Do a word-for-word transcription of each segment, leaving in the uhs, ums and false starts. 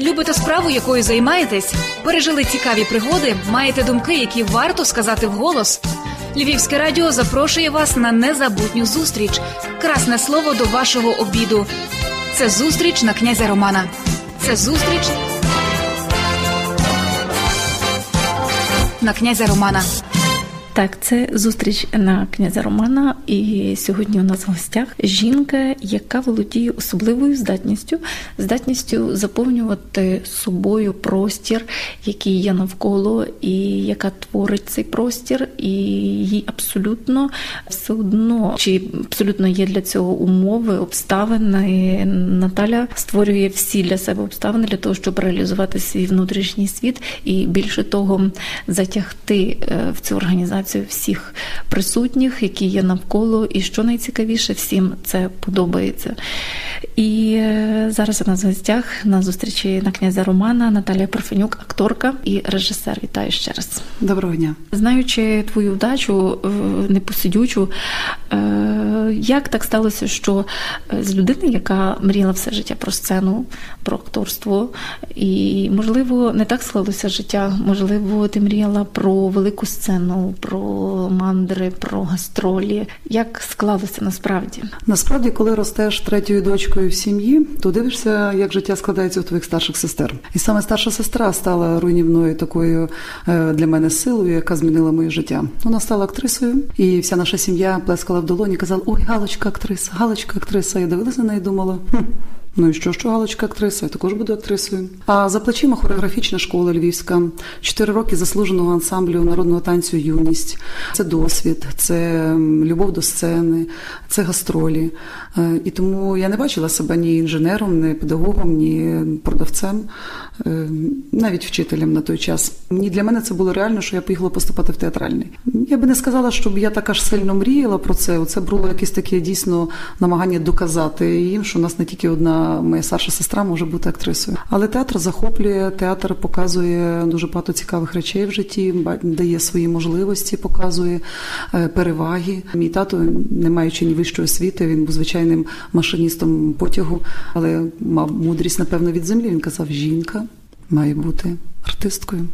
Любите справу, якою займаєтесь? Пережили цікаві пригоди? Маєте думки, які варто сказати вголос? Львівське радіо запрошує вас на незабутню зустріч. Красне слово до вашого обіду. Це зустріч на князя Романа. Це зустріч на князя Романа. Так, це зустріч на князя Романа, і сьогодні у нас в гостях жінка, яка володіє особливою здатністю, здатністю заповнювати собою простір, який є навколо, і яка творить цей простір, і їй абсолютно все одно, чи абсолютно є для цього умови, обставини. Наталя створює всі для себе обставини для того, щоб реалізувати свій внутрішній світ, і більше того, затягти в цю організацію всіх присутніх, які є навколо, і що найцікавіше, всім це подобається. І зараз у нас в гостях на зустрічі на князя Романа Наталія Парфенюк, акторка і режисер. Вітаю ще раз. Доброго дня. Знаючи твою вдачу, непосидючу, як так сталося, що з людини, яка мріяла все життя про сцену, про акторство, і, можливо, не так склалося життя, можливо, ти мріяла про велику сцену, про мандри, про гастролі. Як склалося насправді? Насправді, коли ростеш третьою дочкою в сім'ї, то дивишся, як життя складається у твоїх старших сестер. І саме старша сестра стала руйнівною такою для мене силою, яка змінила моє життя. Вона стала актрисою, і вся наша сім'я плескала в долоні, казала: «Ой, Галочка актриса, Галочка актриса». Я дивилася на неї і думала: хм, ну і що, що Галочка актриса, я також буду актрисою. А за плечима хореографічна школа львівська, чотири роки заслуженого ансамблю народного танцю «Юність». Це досвід, це любов до сцени, це гастролі. І тому я не бачила себе ні інженером, ні педагогом, ні продавцем, навіть вчителем на той час. Ні, для мене це було реально, що я поїхала поступати в театральний. Я би не сказала, щоб я так аж сильно мріяла про це. Це було якесь таке дійсно намагання доказати їм, що у нас не тільки одна моя старша сестра може бути актрисою. Але театр захоплює, театр показує дуже багато цікавих речей в житті, дає свої можливості, показує переваги. Мій тато, не маючи ні вищої освіти, він був звичайним машиністом потягу, але мав мудрість, напевно, від землі. Він казав: жінка має бути артисткою.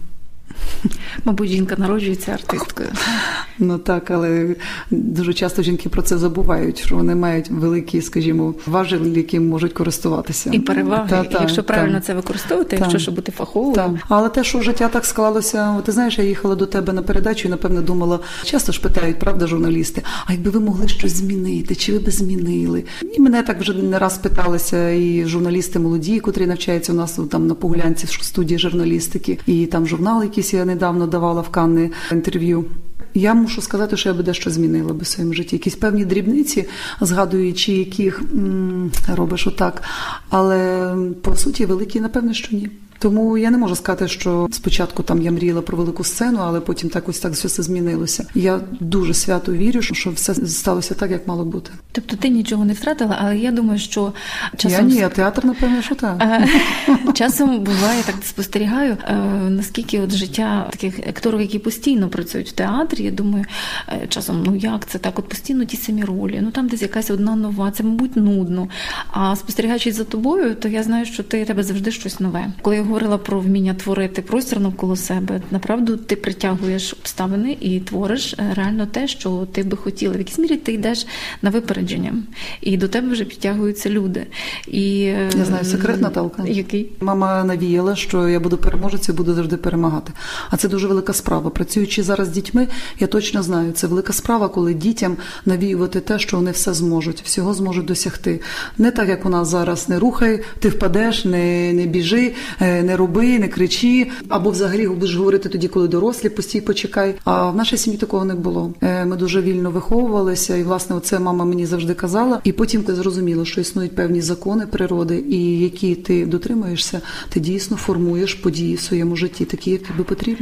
Мабуть, жінка народжується артисткою. Ну так, але дуже часто жінки про це забувають, що вони мають великі, скажімо, важелі, яким можуть користуватися. І переваги, та, та, якщо правильно та, це використовувати, та, якщо щоб бути фаховою. Та. Але те, що життя так склалося, ти знаєш, я їхала до тебе на передачу і, напевно, думала, часто ж питають, правда, журналісти, а якби ви могли щось змінити, чи ви б змінили? І мене так вже не раз питалися і журналісти молоді, котрі навчаються у нас там на Погулянці в студії журналістики, і там журнал якийсь я недавно давала в Канни інтерв'ю. Я мушу сказати, що я би дещо змінила би в своєму житті. Якісь певні дрібниці, згадуючи, яких м- робиш отак. Але, по суті, великі, напевно, що ні. Тому я не можу сказати, що спочатку там я мріяла про велику сцену, але потім так ось так все змінилося. Я дуже свято вірю, що все сталося так, як мало бути. Тобто ти нічого не втратила, але я думаю, що часом... Я ні, а театр, напевно, що так. Часом буває, так спостерігаю, наскільки от життя таких акторів, які постійно працюють в театрі, я думаю, часом, ну як це так, от постійно ті самі ролі, ну там десь якась одна нова, це, мабуть, нудно. А спостерігаючи за тобою, то я знаю, що ти, тебе завжди щось нове. Коли я говорила про вміння творити простір навколо себе, направду ти притягуєш обставини і твориш реально те, що ти би хотіла. В якійсь мірі ти йдеш на випередження, і до тебе вже підтягуються люди. І я знаю секрет, Наталка. Який? Мама навіяла, що я буду переможецею, буду завжди перемагати. А це дуже велика справа. Працюючи зараз з дітьми, я точно знаю, це велика справа, коли дітям навіювати те, що вони все зможуть, всього зможуть досягти. Не так, як у нас зараз: не рухай, ти впадеш, не, не біжи, не роби, не кричи, або взагалі будеш говорити тоді, коли дорослі, постій, почекай. А в нашій сім'ї такого не було. Ми дуже вільно виховувалися, і, власне, оце мама мені завжди казала. І потім ти зрозуміла, що існують певні закони природи, і які ти дотримуєшся, ти дійсно формуєш події в своєму житті, такі, як тобі потрібно.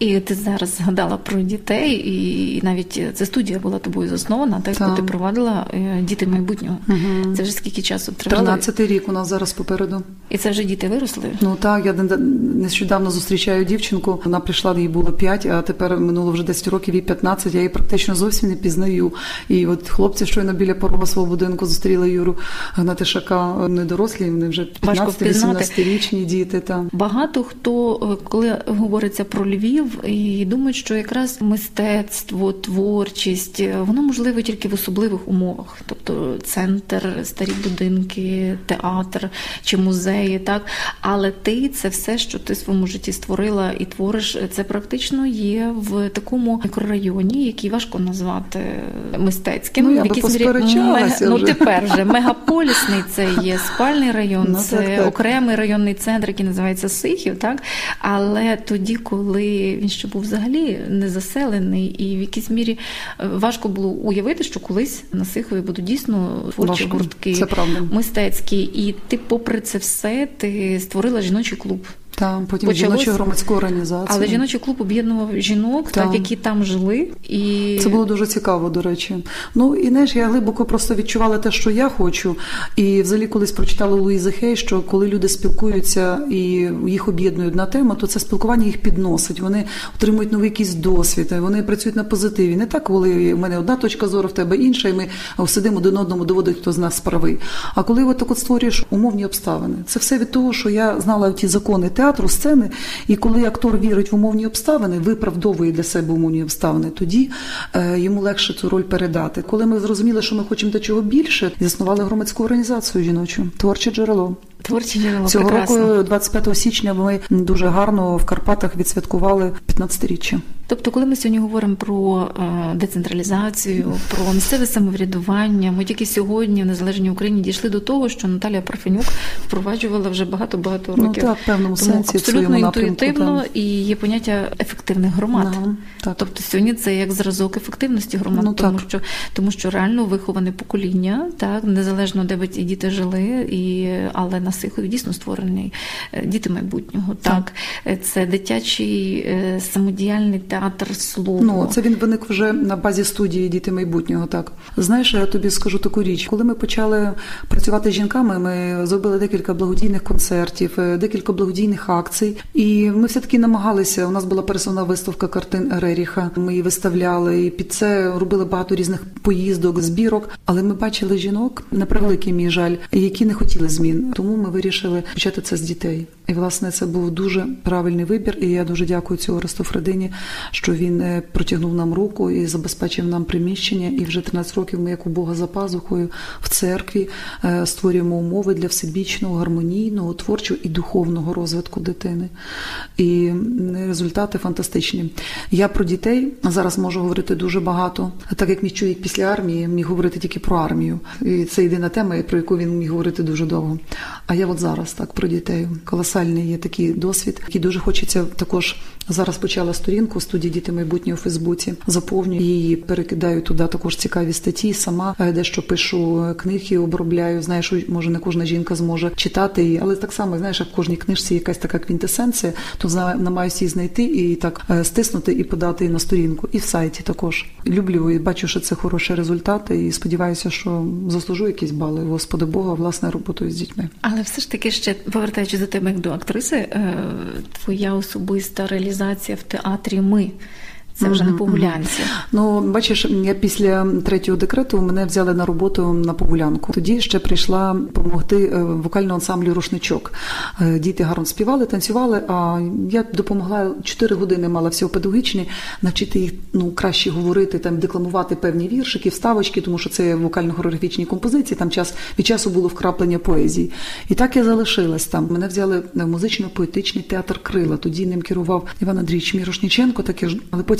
І ти зараз згадала про дітей, і навіть ця студія була тобою заснована, так, яку ти провадила «Діти майбутнього». Угу. Це вже скільки часу тривало? тринадцятий рік у нас зараз попереду. І це вже діти виросли? Ну так, я нещодавно зустрічаю дівчинку, вона прийшла, їй було п'ять, а тепер минуло вже десять років, їй п'ятнадцять, я її практично зовсім не пізнаю. І от хлопці щойно біля порога свого будинку зустріли Юру Гнатишака, вони дорослі, вони вже п'ятнадцяти-вісімнадцятирічні діти. Там. Багато хто, коли говориться про Львів, і думають, що якраз мистецтво, творчість, воно можливо тільки в особливих умовах. Тобто центр, старі будинки, театр чи музеї, так? Але ти, це все, що ти в своєму житті створила і твориш, це практично є в такому мікрорайоні, який важко назвати мистецьким. Ну, я би посперечалася мега... вже. Ну, тепер вже мегаполісний, це є спальний район, ну, це так, так. окремий районний центр, який називається Сихів, так? Але тоді, коли він ще був взагалі не заселений, і в якійсь мірі важко було уявити, що колись на Сихові будуть дійсно творчі важко. гуртки, мистецькі. І ти, попри це все, ти створила жіночий клуб. Так, потім жіночу громадську організацію. Але жіночий клуб об'єднував жінок, так. так, які там жили. І... Це було дуже цікаво, до речі. Ну, і знаєш, я глибоко просто відчувала те, що я хочу. І взагалі колись прочитала Луїзи Хей, що коли люди спілкуються і їх об'єднує одна тема, то це спілкування їх підносить. Вони отримують новий якийсь досвід, вони працюють на позитиві. Не так, коли в мене одна точка зору, в тебе інша, і ми сидимо один одному, доводить, хто з нас правий. А коли от так от створюєш умовні обставини. Це все від того, що я знала ті закони театру, сцени, і коли актор вірить в умовні обставини, виправдовує для себе умовні обставини, тоді е, йому легше цю роль передати. Коли ми зрозуміли, що ми хочемо до чого більше, заснували громадську організацію жіночу «Творче джерело». Творче джерело, цього прекрасно. року, двадцять п'ятого січня, ми дуже гарно в Карпатах відсвяткували п'ятнадцятиріччя. Тобто, коли ми сьогодні говоримо про децентралізацію, про місцеве самоврядування, ми тільки сьогодні в незалежній Україні дійшли до того, що Наталія Парфенюк впроваджувала вже багато-багато років. Ну так, в певному Тому сенсі, абсолютно в інтуїтивно, напрямку, і є поняття ефективних громад. Ага, так. Тобто сьогодні це як зразок ефективності громад, ну, тому так. що тому що реально виховане покоління, так, незалежно де б ці діти жили, і але на Сихові дійсно створений «Діти майбутнього». Так, так. Це дитячий самодіяльний театр слова. Ну, це він виник вже на базі студії «Діти майбутнього», так. Знаєш, я тобі скажу таку річ. Коли ми почали працювати з жінками, ми зробили декілька благодійних концертів, декілька благодійних акцій, і ми все-таки намагалися, у нас була пересувна виставка картин Реріха, ми її виставляли, і під це робили багато різних поїздок, збірок, але ми бачили жінок, на превеликий мій жаль, які не хотіли змін, тому ми вирішили почати це з дітей. І, власне, це був дуже правильний вибір, і я дуже дякую цього Оресту Фредині, що він протягнув нам руку і забезпечив нам приміщення, і вже тринадцять років ми, як у Бога за пазухою, в церкві створюємо умови для всебічного, гармонійного, творчого і духовного розвитку дитини. І результати фантастичні. Я про дітей зараз можу говорити дуже багато. Так як мій чоловік після армії міг говорити тільки про армію. І це єдина тема, про яку він міг говорити дуже довго. А я от зараз так про дітей. Колосальний є такий досвід, який дуже хочеться також. Зараз почала сторінку студії «Діти майбутнього» у Фейсбуці. Заповнюю її, перекидаю туди також цікаві статті. Сама дещо пишу книги, обробляю. Знаєш, може не кожна жінка зможе читати її, але так само, знаєш, як в кожній книжці якась така квінтесенція, то намагаюся її знайти і так стиснути і подати на сторінку. І в сайті також. Люблю і бачу, що це хороші результати і сподіваюся, що заслужу якісь бали Господа Бога, власне, роботою з дітьми. Але все ж таки ще, повертаючись до тебе як до актриси, твоя особиста реалізація в театрі «Ми». Це вже mm-hmm. на Погулянці. Ну, бачиш, я після третього декрету мене взяли на роботу на Погулянку. Тоді ще прийшла допомогти вокальному ансамблю «Рушничок». Діти гарно співали, танцювали, а я допомогла, чотири години мала всього педагогічні, навчити їх, ну, краще говорити, там, декламувати певні віршики, вставочки, тому що це вокально-хореографічні композиції, там час, від часу було вкраплення поезії. І так я залишилась там. Мене взяли в музично-поетичний театр «Крила». Тоді ним керував Іван Андрійович Мірошніченко, таке ж, але потім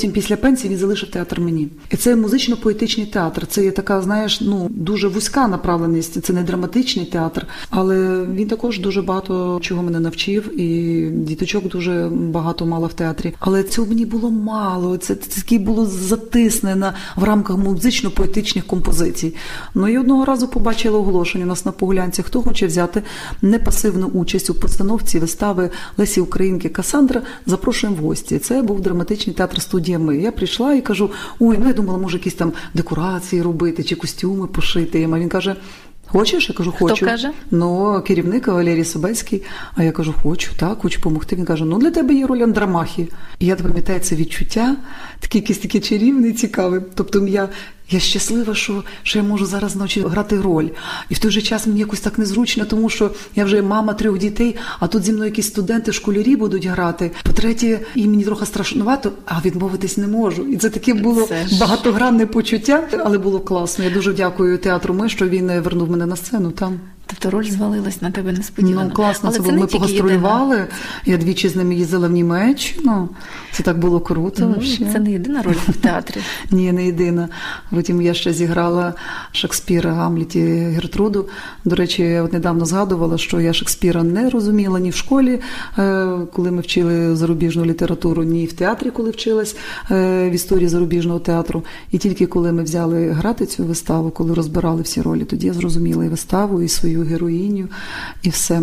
потім після пенсії він залишив театр мені. І це музично-поетичний театр. Це є така, знаєш, ну, дуже вузька направленість. Це не драматичний театр, але він також дуже багато чого мене навчив, і діточок дуже багато мало в театрі. Але цього мені було мало. Це, це таке було затиснено в рамках музично-поетичних композицій. Ну і одного разу побачила оголошення у нас на Погулянці, хто хоче взяти непасивну участь у постановці вистави Лесі Українки «Касандра», запрошуємо в гості. Це був драматичний театр студія «Ми». Я прийшла і кажу, ой, ну я думала, може якісь там декорації робити, чи костюми пошити. А він каже, хочеш? Я кажу, хочу. Хто каже? Ну, керівник Валерій Собецький. А я кажу, хочу, так, хочу допомогти. Він каже, ну для тебе є роль Андромахи. І я пам'ятаю це відчуття, таке якесь таке чарівне, цікаве. Тобто я Я щаслива, що, що я можу зараз ночі грати роль. І в той же час мені якось так незручно, тому що я вже мама трьох дітей, а тут зі мною якісь студенти, школярі будуть грати. По-третє, і мені трохи страшнувато, а відмовитись не можу. І це таке було ж... багатогранне почуття, але було класно. Я дуже дякую театру «Ми», що він вернув мене на сцену там. Тобто роль звалилась на тебе несподівано. Ну, класно, але це це було. Ми погастролювали. Єдина. Я двічі з ними їздила в Німеччину. Це так було круто. Ну, це не єдина роль в театрі. Ні, не єдина. Потім я ще зіграла Шекспіра в «Гамлеті» Гертруду. До речі, я от недавно згадувала, що я Шекспіра не розуміла ні в школі, коли ми вчили зарубіжну літературу, ні в театрі, коли вчилась в історії зарубіжного театру. І тільки коли ми взяли грати цю виставу, коли розбирали всі ролі, тоді я зрозуміла і виставу, і свою героїню, і все.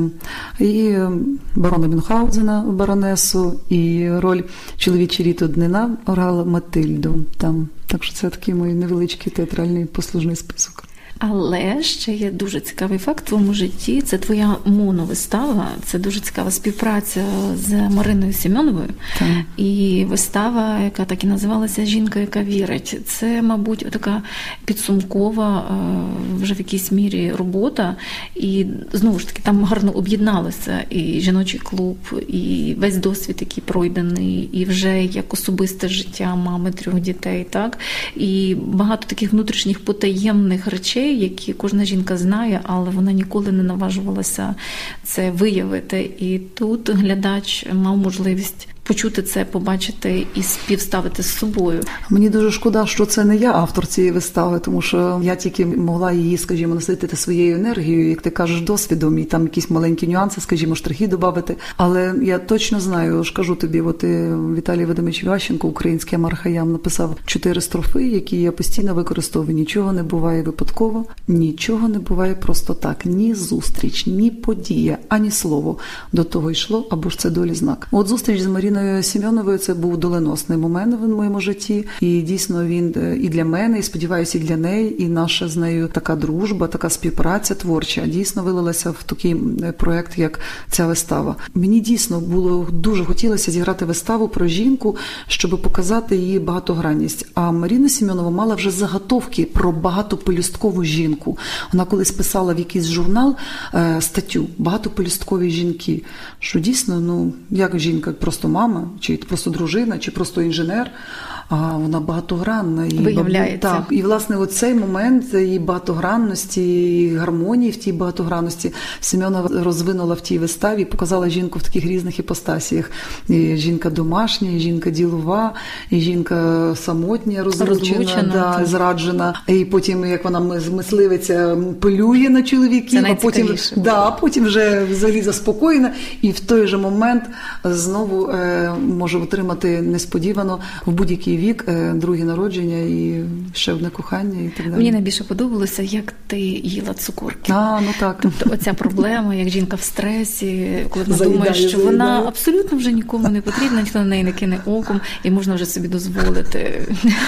І барона Мюнхгаузена, баронесу, і роль чоловічої Ріти Днина грала Матильду там. Так що це такий мій невеличкий театральний послужний список. Але ще є дуже цікавий факт в твоєму житті. Це твоя моновистава, це дуже цікава співпраця з Мариною Семеновою. Так. І вистава, яка так і називалася «Жінка, яка вірить». Це, мабуть, така підсумкова вже в якійсь мірі робота. І, знову ж таки, там гарно об'єдналося і жіночий клуб, і весь досвід, який пройдений, і вже як особисте життя мами трьох дітей, так? І багато таких внутрішніх потаємних речей, які кожна жінка знає, але вона ніколи не наважувалася це виявити. І тут глядач мав можливість почути це, побачити і співставити з собою. Мені дуже шкода, що це не я автор цієї вистави, тому що я тільки могла її, скажімо, наситити своєю енергією, як ти кажеш, досвідом, і там якісь маленькі нюанси, скажімо, штрихи додати. Але я точно знаю, ж кажу тобі, от Віталій Вадимович Ващенко, український Амар Хаям, написав чотири строфи, які я постійно використовую. Нічого не буває випадково, нічого не буває просто так. Ні зустріч, ні подія, ані слово до того йшло, або ж це долі знак. От зустріч з Маріною Семеновою – це був доленосний момент в моєму житті, і дійсно він і для мене, і сподіваюся, і для неї, і наша з нею така дружба, така співпраця творча дійсно вилилася в такий проєкт, як ця вистава. Мені дійсно було дуже хотілося зіграти виставу про жінку, щоб показати її багатогранність. А Маріна Семенова мала вже заготовки про багатопелюсткову жінку. Вона колись писала в якийсь журнал е, статтю «Багатопелюсткові жінки», що дійсно, ну, як жінка, просто мама, чи просто дружина, чи просто інженер, а вона багатогранна. І виявляється. Так, і, власне, оцей момент і багатогранності, і гармонії в тій багатогранності Семенова розвинула в тій виставі, показала жінку в таких різних іпостасіях. І жінка домашня, і жінка ділова, і жінка самотня, розлучена, да, зраджена. І потім, як вона мисливиця, полює на чоловіків, а потім, да, потім вже взагалі заспокоєна. І в той же момент знову е, може отримати несподівано в будь-який вік, друге народження і ще одне кохання і так далі. Мені найбільше подобалося, як ти їла цукорки. А, ну так. Тобто оця проблема, як жінка в стресі, коли вона думає, що заїдає. Вона абсолютно вже нікому не потрібна, ніхто на неї не кине оком і можна вже собі дозволити.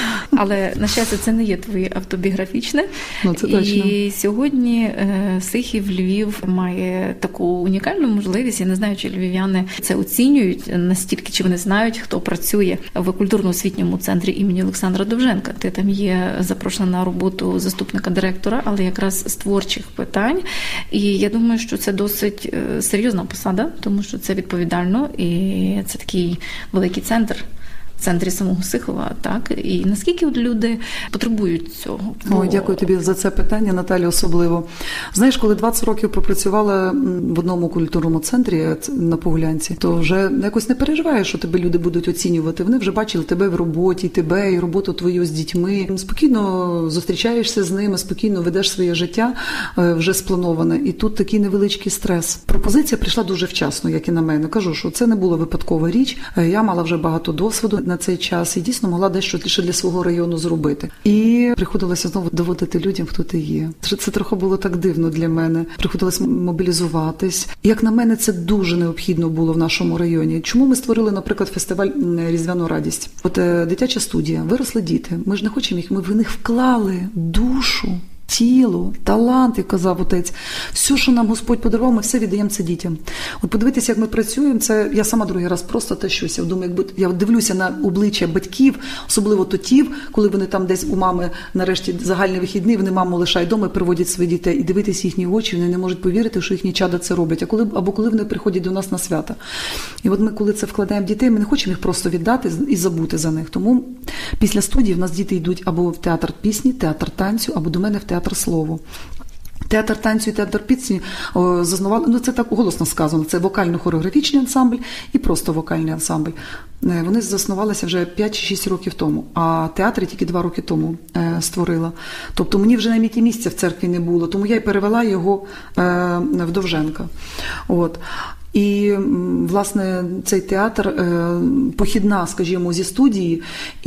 Але, на щастя, це не є твоє автобіографічне. Ну, це точно. І сьогодні Сихів Львів має таку унікальну можливість. Я не знаю, чи львів'яни це оцінюють настільки, чи вони знають, хто працює в культурно-освітньому центрі імені Олександра Довженка. Ти там є запрошена на роботу заступника директора, але якраз з творчих питань. І я думаю, що це досить серйозна посада, тому що це відповідально і це такий великий центр. центрі самого Сихова, так? І наскільки от люди потребують цього? Ой, дякую тобі за це питання, Наталя, особливо. Знаєш, коли двадцять років пропрацювала в одному культурному центрі на Погулянці, то вже якось не переживаєш, що тебе люди будуть оцінювати. Вони вже бачили тебе в роботі, тебе і роботу твою з дітьми. Спокійно зустрічаєшся з ними, спокійно ведеш своє життя вже сплановане. І тут такий невеличкий стрес. Пропозиція прийшла дуже вчасно, як і на мене. Кажу, що це не була випадкова річ. Я мала вже багато досвіду на цей час і дійсно могла дещо лише для свого району зробити. І приходилося знову доводити людям, хто ти є. Це, це трохи було так дивно для мене. Приходилось мобілізуватись. Як на мене, це дуже необхідно було в нашому районі. Чому ми створили, наприклад, фестиваль «Різдвяну радість»? От е, дитяча студія, виросли діти. Ми ж не хочемо їх, ми в них вклали душу, тіло, талант, як казав отець. Все, що нам Господь подарував, ми все віддаємо це дітям. От подивитися, як ми працюємо, це я сама другий раз просто тащуся. Я думаю, якби я дивлюся на обличчя батьків, особливо тотів, коли вони там десь у мами нарешті загальні вихідні, вони маму лишають вдома і приводять своїх дітей. І дивитися їхні очі, вони не можуть повірити, що їхні чада це роблять. А коли або коли вони приходять до нас на свята. І от ми, коли це вкладаємо в дітей, ми не хочемо їх просто віддати і забути за них. Тому після студії в нас діти йдуть або в театр пісні, театр танцю, або до мене в театр слово. Театр танцю і театр пісні заснували, ну це так голосно сказано, це вокально-хореографічний ансамбль і просто вокальний ансамбль. Вони заснувалися вже п'ять чи шість років тому, а театр тільки два роки тому е, створила. Тобто мені вже навіть і місця в церкві не було, тому я й перевела його е, в Довженка. От. І, власне, цей театр похідна, скажімо, зі студії,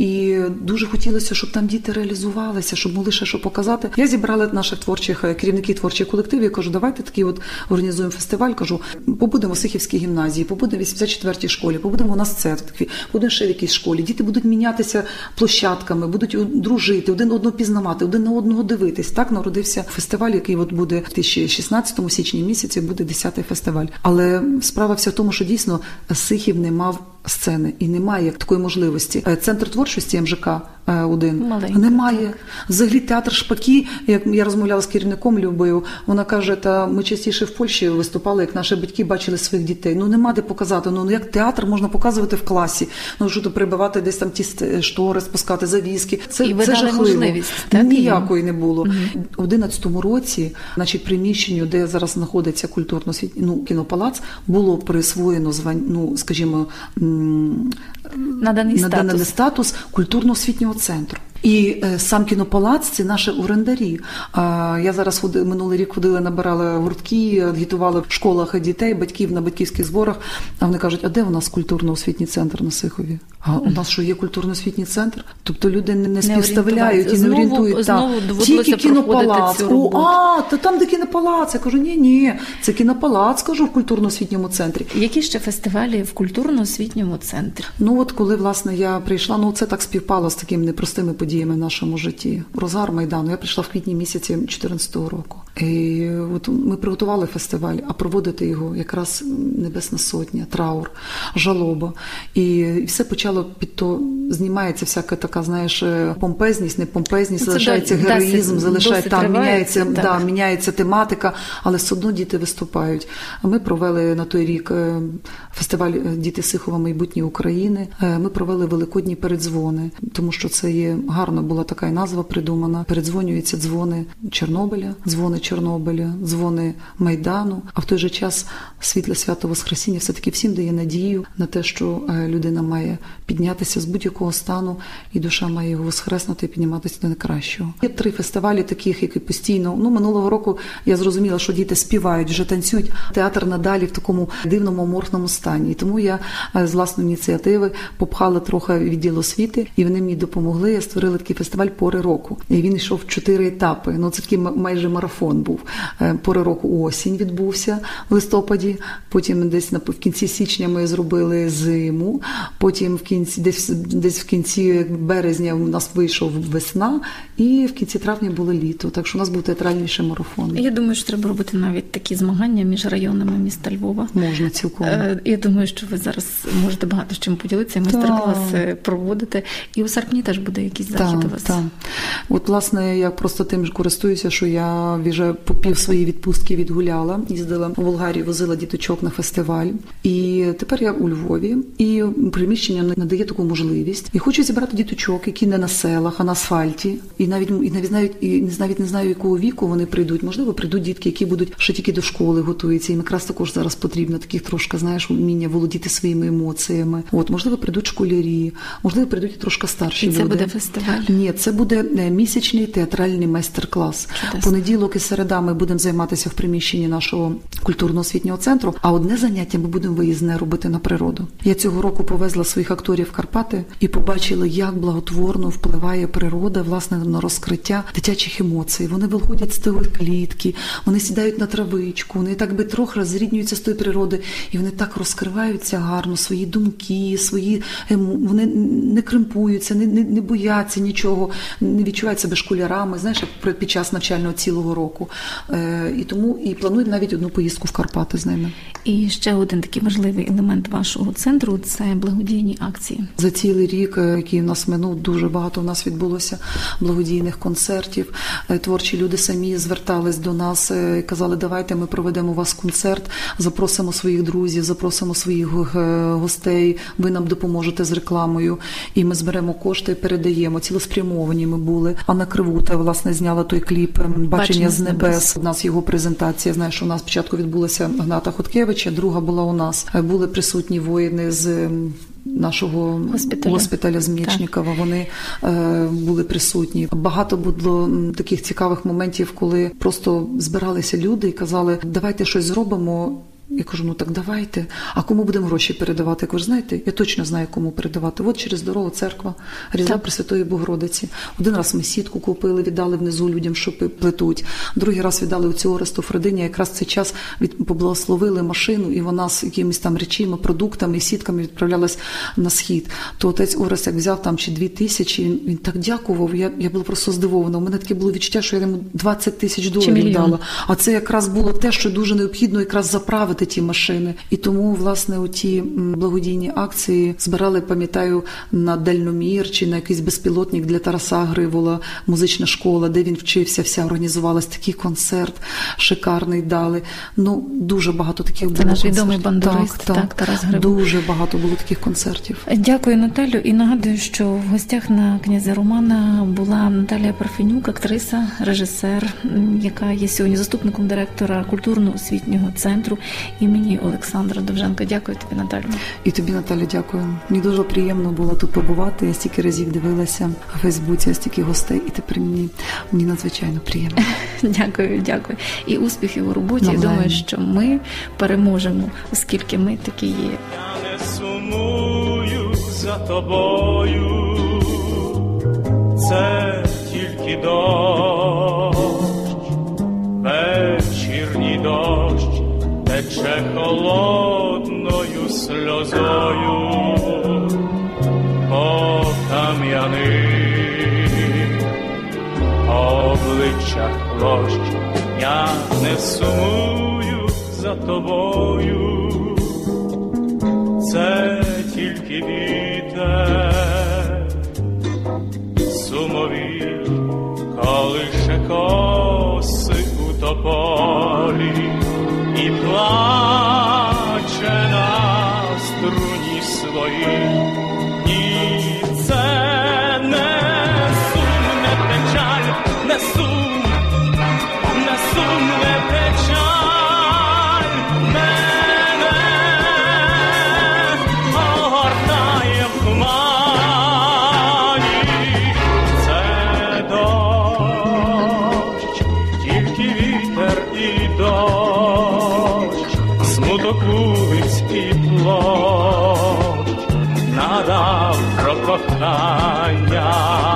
і дуже хотілося, щоб там діти реалізувалися, щоб могли ще що показати. Я зібрала наших творчих, керівників творчих колективів, і кажу, давайте такий от організуємо фестиваль, кажу, побудемо в Сихівській гімназії, побудемо в вісімдесят четвертій школі, побудемо у нас церкві, побудемо ще в якійсь школі. Діти будуть мінятися площадками, будуть дружити, один одного пізнавати, один на одного дивитись. Так народився фестиваль, який от буде в дві тисячі шістнадцятому січні місяці, буде десятий фестиваль. Але справа вся в тому, що дійсно Сихів не мав сцени і немає такої можливості. Центр творчості ем же ка один Маленько, немає. Так. Взагалі театр Шпаки, як я розмовляла з керівником Любою, вона каже, та ми частіше в Польщі виступали, як наші батьки бачили своїх дітей. Ну нема де показати, ну як театр можна показувати в класі, ну що то прибивати десь там ті штори, спускати завіски. Це, і ви це дали жахливо. Можливість, так? Ніякої не було. Угу. У одинадцятому році, значить, приміщенню, де зараз знаходиться культурно-освітній, ну, кінопалац, було присвоєно звань, ну, скажімо, наданий, наданий статус. статус культурно-освітнього центру. І е, сам кінопалац – це наші орендарі. А, я зараз ходи, минулий рік ходила, набирала гуртки, агітувала в школах дітей, батьків на батьківських зборах. А вони кажуть, а де у нас культурно-освітній центр на Сихові? А у нас що, є культурно-освітній центр? Тобто люди не, не співставляють і не орієнтують. Знову тільки кінопалац. О, а, то там, де кінопалац. Я кажу, ні-ні, це кінопалац, кажу, в культурно-освітньому центрі. Які ще фестивалі в культурно-освітньому центрі? Ну от коли, власне, я прийшла, ну це так співпало з такими непростими подіями в нашому житті. Розгар Майдану. Я прийшла в квітні місяці дві тисячі чотирнадцятого року. І от ми приготували фестиваль, а проводити його якраз Небесна Сотня, траур, жалоба. І все почало під то, знімається всяка така, знаєш, помпезність, не помпезність, це залишається да, героїзм, да, залишається, там міняється, так. да, міняється тематика, але все одно діти виступають. Ми провели на той рік фестиваль «Діти Сихова. Майбутнє України». Ми провели великодні передзвони, тому що це є гарно, була така і назва придумана. Передзвонюються дзвони Чорнобиля, дзвони Чорнобиля, дзвони Майдану, а в той же час світле свято Воскресіння все-таки всім дає надію на те, що людина має піднятися з будь-якого стану, і душа має його воскреснути і підніматися до найкращого. Є три фестивалі таких, які постійно, ну, минулого року я зрозуміла, що діти співають, вже танцюють. Театр надалі в такому дивному, аморфному стані. І тому я з власної ініціативи попхала трохи відділ освіти, і вони мені допомогли. Я створила такий фестиваль «Пори року». І він йшов в чотири етапи. Ну, це такий майже марафон був. «Пори року» осінь відбувся в листопаді, потім десь в кінці січня ми зробили зиму, потім в кінці, десь, десь в кінці березня у нас вийшов весна, і в кінці травня було літо. Так що у нас був театральніший марафон. Я думаю, що треба робити навіть такі змагання між районами міста Львова. Можна цілком. Я думаю, що ви зараз можете багато з чим поділитися, майстер-класи проводити. І у серпні теж буде якийсь захід у вас. Так. От, власне, я просто тим користуюся, що я вже по пів своєї відпустки відгуляла, їздила у Болгарію, возила діточок на фестиваль. І тепер я у Львові, і приміщення надає таку можливість можливість. І хочу зібрати діточок, які не на селах, а на асфальті. І навіть і навіть навіть і навіть не знаю, якого віку вони прийдуть. Можливо, прийдуть дітки, які будуть ще тільки до школи готуються. Їм якраз також зараз потрібно таких трошки, знаєш, вміння володіти своїми емоціями. От, можливо, прийдуть школярі, можливо, прийдуть і трошки старші і люди. Це буде фестиваль? Ні, це буде місячний театральний майстер-клас. Чудесно. Понеділок і середа ми будемо займатися в приміщенні нашого культурно-освітнього центру, а одне заняття ми будемо виїзне робити на природу. Я цього року повезла своїх акторів в Карпати і побачила, як благотворно впливає природа, власне, на розкриття дитячих емоцій. Вони виходять з того клітки, вони сідають на травичку, вони так би трохи розріднюються з тої природи, і вони так розкриваються гарно, свої думки, свої емо... вони не кримпуються, не, не, не бояться нічого, не відчувають себе школярами, знаєш, як під час навчального цілого року. Е, і тому і планують навіть одну поїздку в Карпати з ними. І ще один такий важливий елемент вашого центру – це благодійні акції. За цілий рік, який у нас минув, дуже багато у нас відбулося благодійних концертів. Творчі люди самі звертались до нас і казали, давайте ми проведемо у вас концерт, запросимо своїх друзів, запросимо своїх гостей, ви нам допоможете з рекламою. І ми зберемо кошти і передаємо. Цілеспрямовані ми були. Анна Кривута, власне, зняла той кліп «Бачення, Бачення з небес». У нас його презентація. Знаєш, що у нас спочатку відбулася Гната Хоткевича, друга була у нас. Були присутні воїни з нашого госпіталя, госпіталя з М'ячникова. Вони е, були присутні. Багато було таких цікавих моментів, коли просто збиралися люди і казали, давайте щось зробимо. Я кажу, ну так давайте. А кому будемо гроші передавати? Я кажу, знаєте, я точно знаю, кому передавати. От через дорогу церква Різдва Пресвятої Богородиці. Один раз ми сітку купили, віддали внизу людям, що плетуть. Другий раз віддали оцю Оресту Фредині. Якраз в цей час від, поблагословили машину, і вона з якимись там речима, продуктами і сітками відправлялась на схід. То отець Орест, як взяв там чи дві тисячі, він, він так дякував. Я, я була просто здивована. У мене таке було відчуття, що я йому двадцять тисяч доларів дала. А це якраз було те, що дуже необхідно якраз заправити ті машини. І тому, власне, оті благодійні акції збирали, пам'ятаю, на дальномір чи на якийсь безпілотник для Тараса Гривола, музична школа, де він вчився, вся організувалась, такий концерт шикарний дали. Ну, дуже багато таких було концертів. Це наш відомий бандурист, так, так, Тарас Гривол. Дуже багато було таких концертів. Дякую, Наталю. І нагадую, що в гостях на князя Романа була Наталія Парфенюк, актриса, режисер, яка є сьогодні заступником директора культурно-освітнього центру імені Олександра Довженка. Дякую тобі, Наталю. І тобі, Наталя, дякую. Мені дуже приємно було тут побувати. Я стільки разів дивилася в Фейсбуці, стільки гостей, і тепер мені, мені надзвичайно приємно. Дякую, дякую. І успіхів у роботі. Я думаю, що ми переможемо, оскільки ми такі є. Я не сумую за тобою, це тільки дощ, вечірній дощ, тече холодною сльозою по кам'яних обличчях площ. Я не сумую за тобою, це тільки вітер сумові колише коси у тополі і плаче на струні своїй. Ні, це не сум, не печаль, не сум, не сум, не печаль, мене огортає в тумані. Це дощ, тільки вітер і дощ, смуток вулиць і площ надав про кохання.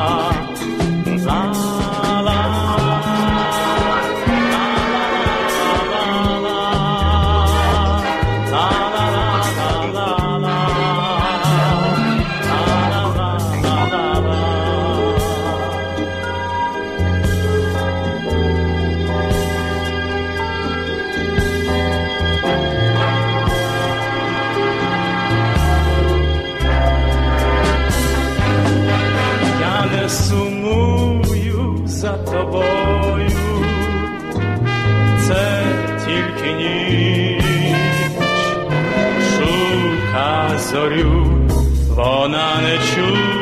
Сумую за тобою, це тільки ніч шука зорю, вона не чує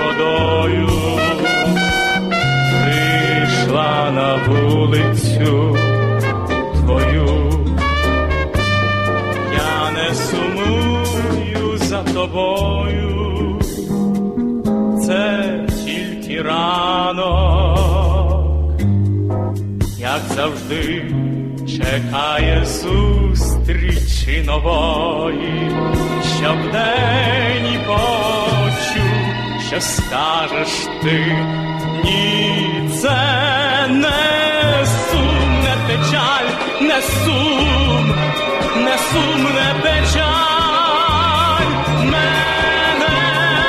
водою, прийшла на вулицю твою. Я не сумую за тобою, це тільки ранок, як завжди чекає зустрічі нової, що вдень і почу, що скажеш ти. Ні, це не сум, не печаль, не сум, не сум, не печаль. Мене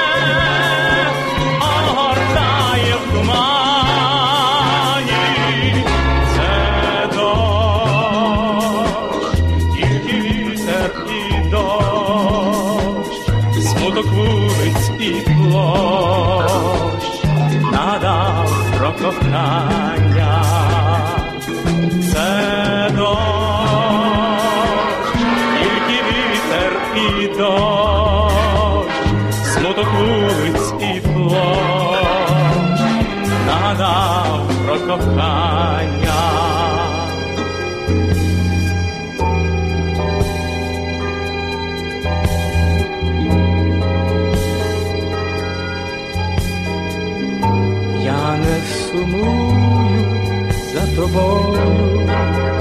огортає в тумані. Це дощ, тільки вітер і дощ, смуток вулиць і площ надав про кохання. Це дощ, тільки вітер і дощ, смуток вулиць і площ надав про кохання. Я не сумую за тобою,